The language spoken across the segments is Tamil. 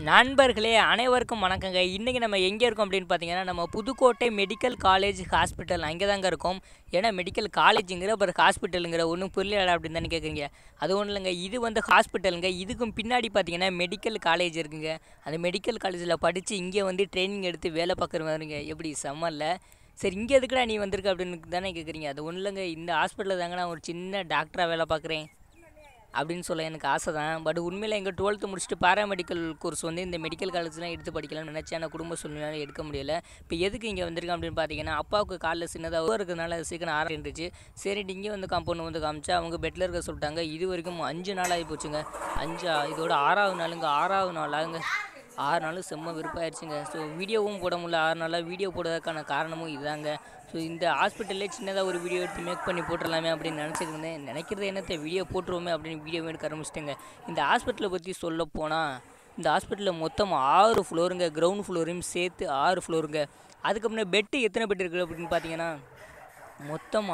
நண்பர்களே அனைவருக்கும் வணக்கங்க. இன்றைக்கி நம்ம எங்கே இருக்கோம் அப்படின்னு பார்த்தீங்கன்னா, நம்ம புதுக்கோட்டை மெடிக்கல் காலேஜ் ஹாஸ்பிட்டல் அங்கே தாங்க இருக்கோம். ஏன்னா மெடிக்கல் காலேஜுங்கிற அப்புறம் ஹாஸ்பிட்டலுங்கிற ஒன்றும் புரியல அப்படின்னு தானே கேட்குறீங்க. அது ஒன்றும் இல்லைங்க, இது வந்து ஹாஸ்பிட்டலுங்க. இதுக்கும் பின்னாடி பார்த்தீங்கன்னா மெடிக்கல் காலேஜ் இருக்குங்க. அந்த மெடிக்கல் காலேஜில் படித்து இங்கே வந்து ட்ரைனிங் எடுத்து வேலை பார்க்குற மாதிரிங்க. எப்படி செம்மல்ல. சரி, இங்கே எதுக்குடா நீ வந்திருக்க அப்படின்னு தானே கேட்குறீங்க. அது ஒன்றும் இல்லைங்க, இந்த ஹாஸ்பிட்டலில் தாங்க நான் ஒரு சின்ன டாக்டராக வேலை பார்க்குறேன் அப்படின்னு சொல்ல எனக்கு ஆசை தான். பட் உண்மையில் எங்கள் 12th முடிச்சுட்டு பாராமெடிக்கல் கோர்ஸ் வந்து இந்த மெடிக்கல் காலேஜ்லாம் எடுத்து படிக்கலாம்னு நினச்சேன். ஆனால் குடும்ப சூழ்நிலை எடுக்க முடியலை. இப்போ எதுக்கு இங்கே வந்திருக்கேன் அப்படின்னு பார்த்தீங்கன்னா, அப்பாவுக்கு காலில் சின்னதாக இருக்கிறதுனால சீக்கிரம் இருந்துச்சு. சரிட்டு இங்கே வந்து காம்பவுண்ட் வந்து காமிச்சா அவங்க பெட்டில் இருக்க சொல்லிட்டாங்க. இது வரைக்கும் 5 நாள் ஆகி போச்சுங்க. இதோட 6வது நாளுங்க. 6வது நாளாங்க. 6 நாள் செம்ம விருப்பாயிருச்சுங்க. ஸோ வீடியோவும் போட முடியல. 6 நாளாக வீடியோ போடுறதுக்கான காரணமும் இதுதாங்க. ஸோ இந்த ஹாஸ்பிட்டல்லே சின்னதாக ஒரு வீடியோ எடுத்து மேக் பண்ணி போட்டுடலாமே அப்படின்னு நினச்சிருந்தேன். நினைக்கிறது என்னத்தை வீடியோ போட்டுருவோமே அப்படின்னு வீடியோ எடுக்க ஆரம்பிச்சிட்டேங்க. இந்த ஹாஸ்பிட்டலை பற்றி சொல்ல போனால், இந்த ஹாஸ்பிட்டலில் மொத்தம் 6 ஃப்ளோருங்க. கிரவுண்ட் ஃப்ளோரையும் சேர்த்து 6 ஃப்ளோருங்க. அதுக்கப்புறம் பெட்டு எத்தனை பெட் இருக்குது அப்படின்னு பார்த்தீங்கன்னா, மொத்தம்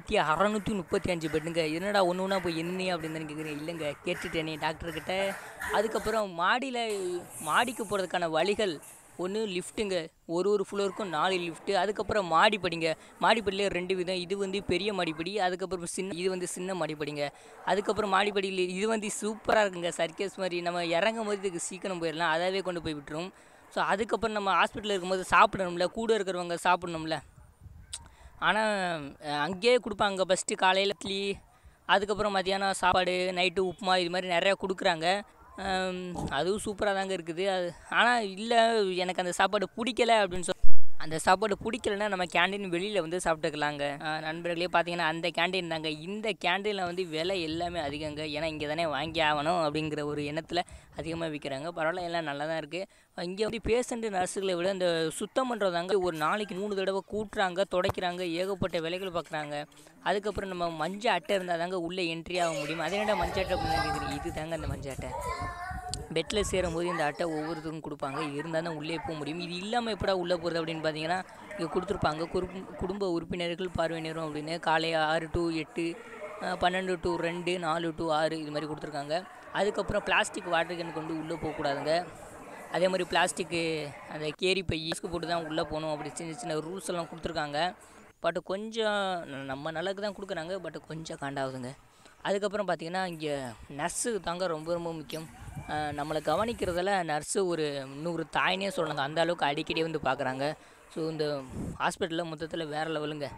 1635 பெட்டுங்க. என்னடா ஒன்று ஒன்றா போய் என்ன அப்படின்னு தான் கேட்குறேன். இல்லைங்க, கேட்டுட்டேனே டாக்டர்கிட்ட. அதுக்கப்புறம் மாடிக்கு போகிறதுக்கான வழிகள் ஒன்று லிஃப்ட்டுங்க. ஒரு ஃப்ளோருக்கும் 4 லிஃப்ட்டு. அதுக்கப்புறம் மாடிப்படிங்க. மாடிப்படியில் 2 விதம். இது வந்து பெரிய மாடிப்படி, அதுக்கப்புறம் இது வந்து சின்ன மாடிப்படிங்க. அதுக்கப்புறம் மாடிப்படியில் இது வந்து சூப்பராக இருக்குங்க. சர்க்கஸ் மாதிரி. நம்ம இறங்கும் போது இதுக்கு சீக்கிரம் போயிடலாம், அதாவே கொண்டு போய் விட்டுரும். ஸோ அதுக்கப்புறம் நம்ம ஹாஸ்பிட்டலில் இருக்கும்போது சாப்பிடணும்ல, கூட இருக்கிறவங்க சாப்பிடணும்ல. ஆனால் அங்கேயே கொடுப்பாங்க. ஃபஸ்ட்டு காலையில் இட்லி, அதுக்கப்புறம் மத்தியானம் சாப்பாடு, நைட்டு உப்புமா, இது மாதிரி நிறையா கொடுக்குறாங்க. அதுவும் சூப்பராக தாங்க இருக்குது. ஆனால் இல்லை, எனக்கு அந்த சாப்பாடு பிடிக்கலை அப்படின்னு அந்த சாப்பாடு பிடிக்கலன்னா நம்ம கேண்டீன் வெளியில் வந்து சாப்பிட்டுக்கலாங்க. நண்பர்களே பார்த்தீங்கன்னா அந்த கேண்டீன் தாங்க. இந்த கேண்டீனில் வந்து விலை எல்லாமே அதிகங்க. ஏன்னா இங்கே தானே வாங்கி ஆகணும் அப்படிங்கிற ஒரு எண்ணத்தில் அதிகமாக விற்கிறாங்க. பரவாயில்ல, எல்லாம் நல்லா தான் இருக்குது. இங்கே வந்து பேஷண்ட்டு நர்ஸுகளை விட இந்த சுத்தம் பண்ணுறதாங்க ஒரு நாளைக்கு 3 தடவை கூட்டுறாங்க, துடைக்கிறாங்க, ஏகப்பட்ட வேலைகள் பார்க்குறாங்க. அதுக்கப்புறம் நம்ம மஞ்சள் அட்டை இருந்தால் தாங்க உள்ளே என்ட்ரி ஆக முடியும். அதே என்னடா மஞ்சள் அட்டை அப்படின்னு கேட்குறீங்க. இது தாங்க அந்த மஞ்சள் அட்டை. பெட்டில் சேரும்போது இந்த அட்டை ஒவ்வொருத்தருக்கும் கொடுப்பாங்க. இது இருந்தால் தான் உள்ளே போக முடியும். இது இல்லாமல் எப்படா உள்ளே போகிறது அப்படின்னு பார்த்தீங்கன்னா, இங்கே கொடுத்துருப்பாங்க குடும்ப உறுப்பினர்கள் பார்வையினரும் அப்படின்னு. காலை 6 to 8, 12 to 2, 4 to 6 இது மாதிரி கொடுத்துருக்காங்க. அதுக்கப்புறம் பிளாஸ்டிக் வாட்டர் கேன் கொண்டு உள்ளே போகக்கூடாதுங்க. அதே மாதிரி பிளாஸ்டிக்கு அந்த கேரி பை போட்டு தான் உள்ளே போகணும். அப்படி சின்ன சின்ன ரூல்ஸ் எல்லாம் கொடுத்துருக்காங்க. பட் கொஞ்சம் நம்ம நல்லதுக்கு தான் கொடுக்குறாங்க. பட் கொஞ்சம் காண்டாகுதுங்க. அதுக்கப்புறம் பார்த்திங்கன்னா, இங்கே நர்ஸு தாங்க ரொம்ப ரொம்ப முக்கியம். நம்மளை கவனிக்கிறதில் நர்ஸு ஒரு 100 தாயினே சொல்லலாங்க. அந்த அளவுக்கு அடிக்கடி வந்து பார்க்குறாங்க. ஸோ இந்த ஹாஸ்பிட்டலில் மொத்தத்தில் வேறு லெவலுங்க.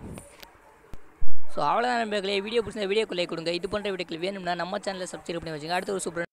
ஸோ அவ்வளோதான் நண்பர்களே. வீடியோ பிடிச்ச வீடியோக்குள்ளே கொடுங்க. இது போன்ற வீடியோக்கள் வேணும்னா நம்ம சேனலில் சப்ஸ்கிரைப் பண்ணி வச்சுங்க. அடுத்த ஒரு சூப்பர்